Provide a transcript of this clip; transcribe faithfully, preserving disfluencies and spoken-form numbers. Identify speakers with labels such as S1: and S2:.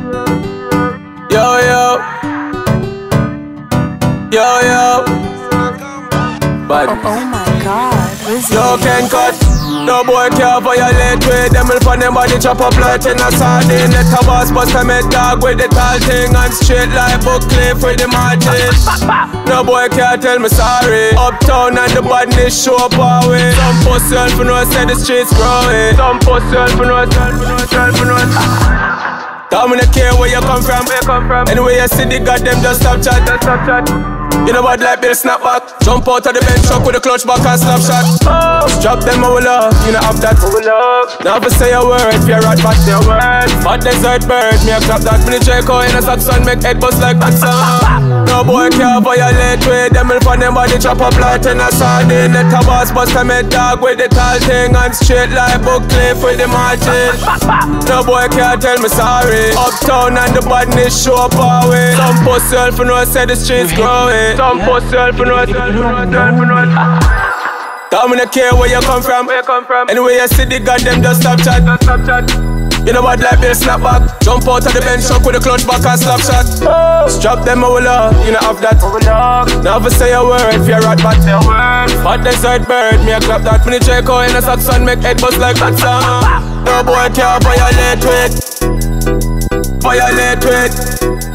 S1: Yo, yo. Yo, yo. But
S2: Oh, oh my God, Rizzy.
S1: yo can cut. No boy can't violate with them. Will find them body chop up like in a sardine. Let a boss bust a mad dog with the tall thing. And straight like book cliff with the margin. No boy can't tell me sorry. Uptown and the badness show up our way. Some pussy help for no say the streets growing. Some pussy help for no help for no help for no. Tell me not care where you come from. Where you come from? Anyway you see the goddamn just stop chat. Just stop chat. You know what like Bill snap back. Jump out of the bench truck with a clutch back and slap shot. Oh. Drop them over love, you know have that over love. Never say a word, fear rat back their word. Hot desert bird, me a clap that. Mini Draco in a Saxon make head bust like that song. No boy can't violate with them. Will find them body chop up like in a sardine. Let a boss bust a mad dog with the tall thing. And straight like book cliff with the margin. No boy can't tell me sorry. Uptown and the badness show up our way. Some pussy help for no say the streets growing. Some pussy help for no help for no Tell me not care where you come from. Where you come from? Anyway you see the goddamn just stop chat. Just stop chat. You know what like Bill snap back. Jump out of the bench truck with a clutch back and slap shot. Oh. Strap them over love, you know have that over love. Never say a word, fear rat back their word. Hot desert bird, me a clap that. Mini Draco in a Saxon make head bust like that song. No boy can't violate with. Violate with.